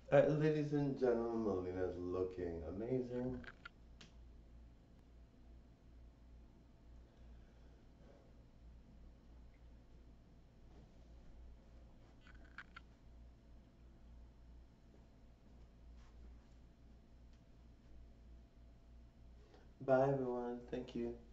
Ladies and gentlemen, Melina's looking amazing. Bye, everyone. Thank you.